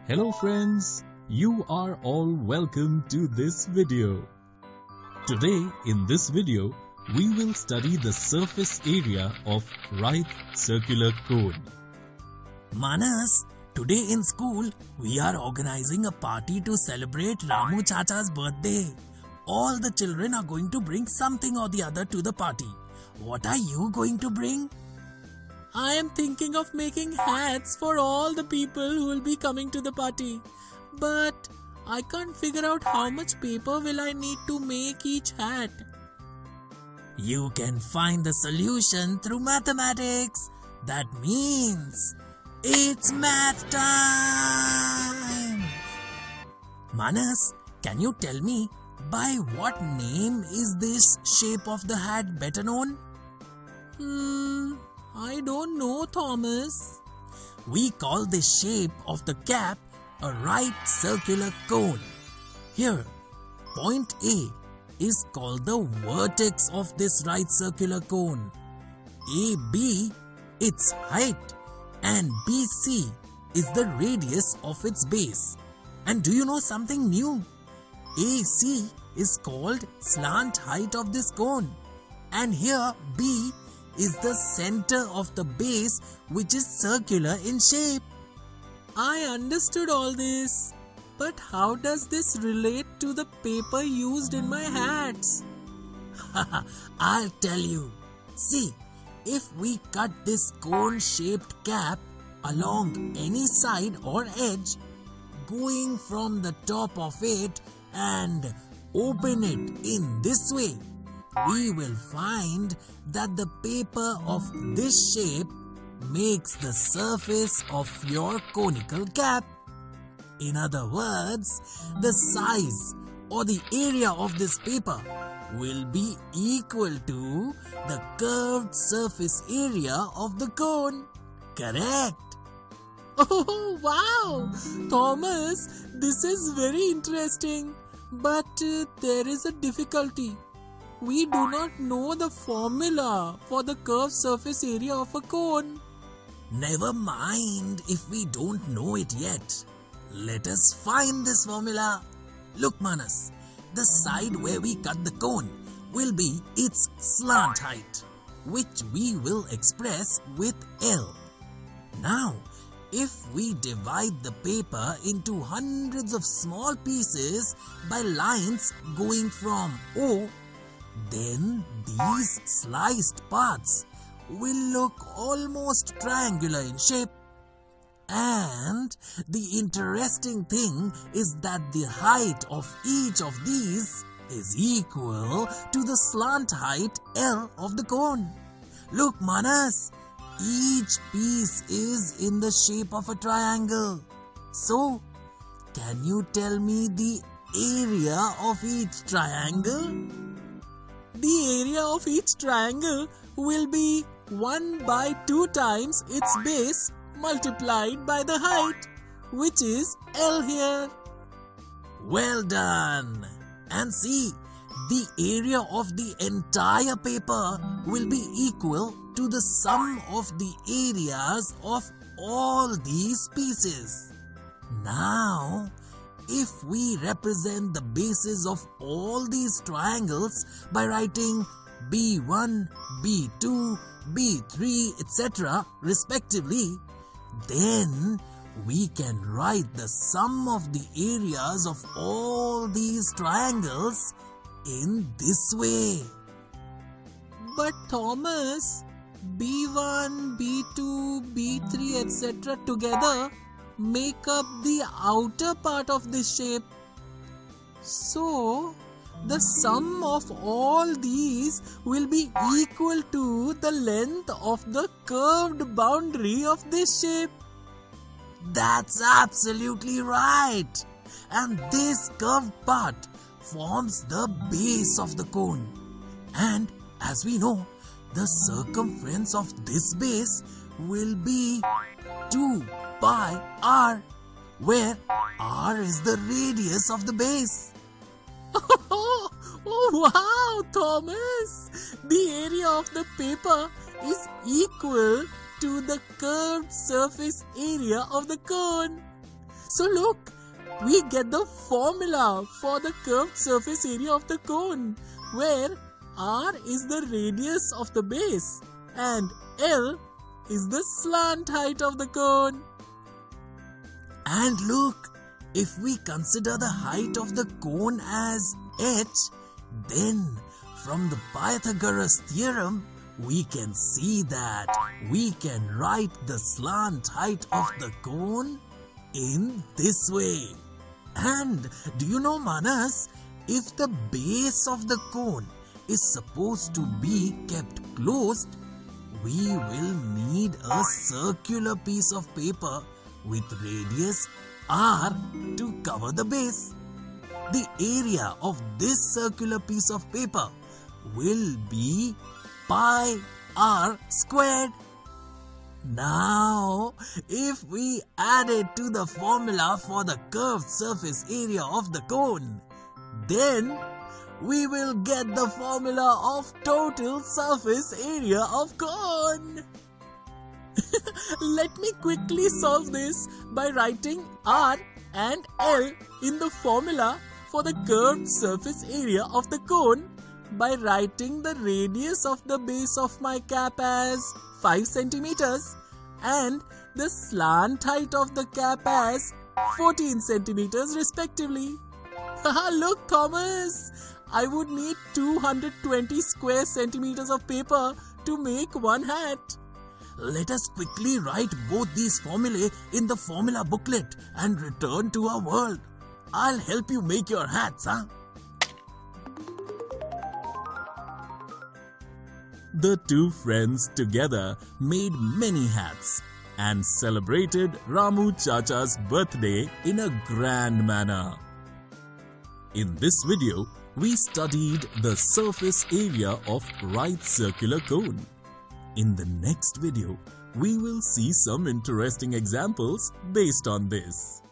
Hello friends, you are all welcome to this video. Today in this video, we will study the surface area of right circular cone. Manas, today in school, we are organizing a party to celebrate Ramu Chacha's birthday. All the children are going to bring something or the other to the party. What are you going to bring? I am thinking of making hats for all the people who will be coming to the party. But I can't figure out how much paper will I need to make each hat. You can find the solution through mathematics. That means it's math time! Manas, can you tell me by what name is this shape of the hat better known? I don't know, Thomas. We call this shape of the cap a right circular cone. Here, point A is called the vertex of this right circular cone. AB, its height, and BC is the radius of its base. And do you know something new? AC is called slant height of this cone. And here B is the center of the base, which is circular in shape. I understood all this. But how does this relate to the paper used in my hats? I'll tell you. See, if we cut this cone-shaped cap along any side or edge, going from the top of it and open it in this way, we will find that the paper of this shape makes the surface of your conical cap. In other words, the size or the area of this paper will be equal to the curved surface area of the cone. Correct? Oh, wow! Thomas, this is very interesting. But there is a difficulty. We do not know the formula for the curved surface area of a cone. Never mind if we don't know it yet. Let us find this formula. Look, Manas, the side where we cut the cone will be its slant height, which we will express with L. Now, if we divide the paper into hundreds of small pieces by lines going from O, then these sliced parts will look almost triangular in shape. And the interesting thing is that the height of each of these is equal to the slant height L of the cone. Look, Manas, each piece is in the shape of a triangle. So, can you tell me the area of each triangle? The area of each triangle will be 1 by 2 times its base multiplied by the height, which is L here. Well done! And see, the area of the entire paper will be equal to the sum of the areas of all these pieces. Now, if we represent the bases of all these triangles by writing B1, B2, B3, etc. respectively, then we can write the sum of the areas of all these triangles in this way. But Thomas, B1, B2, B3, etc. together make up the outer part of this shape. So, the sum of all these will be equal to the length of the curved boundary of this shape. That's absolutely right. And this curved part forms the base of the cone. And as we know, the circumference of this base will be 2 pi r, where r is the radius of the base. Oh wow, Thomas! The area of the paper is equal to the curved surface area of the cone. So look, we get the formula for the curved surface area of the cone, where R is the radius of the base and L is the slant height of the cone. And look, if we consider the height of the cone as h, then from the Pythagoras theorem, we can see that we can write the slant height of the cone in this way. And do you know, Manas, if the base of the cone is supposed to be kept closed, we will need a circular piece of paper with radius r to cover the base. The area of this circular piece of paper will be pi r squared. Now, if we add it to the formula for the curved surface area of the cone, then we will get the formula of total surface area of cone. Let me quickly solve this by writing R and L in the formula for the curved surface area of the cone by writing the radius of the base of my cap as 5 centimeters and the slant height of the cap as 14 centimeters respectively. Look, Thomas, I would need 220 square centimeters of paper to make one hat. Let us quickly write both these formulae in the formula booklet and return to our world. I'll help you make your hats, huh? The two friends together made many hats and celebrated Ramu Chacha's birthday in a grand manner. In this video, we studied the surface area of right circular cone. In the next video, we will see some interesting examples based on this.